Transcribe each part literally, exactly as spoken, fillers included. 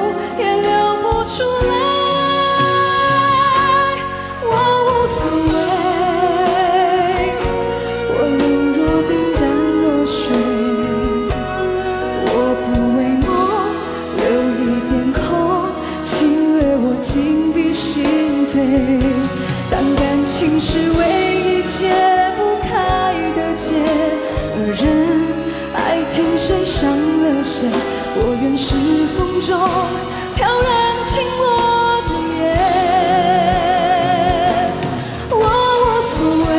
也流不出来。我无所谓，我冷若冰，淡若水。我不为梦留一点空，侵略我紧闭心扉。当感情是唯一解不开的结，而人爱听谁伤了谁，我愿是风中飘然轻落的叶。我无所谓，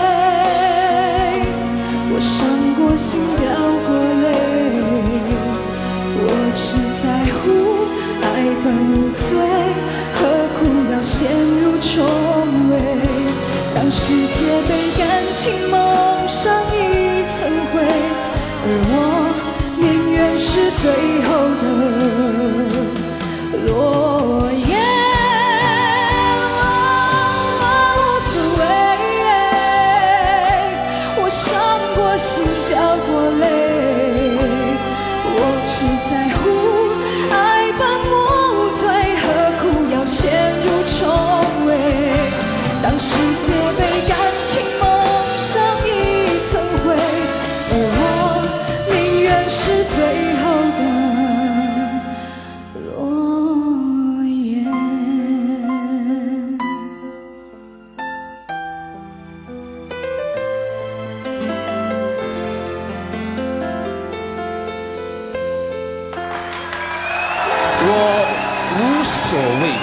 我伤过心掉过泪，我只在乎爱本无罪，何苦要陷入重围？当世界被感情蒙上一层灰，而我宁愿是最后的落叶。我无所谓，我伤过心掉过泪，我只在乎爱本无罪，何苦要陷入重围？当世界被感情蒙上一层灰，而我宁愿是最后的落叶。 我无所谓。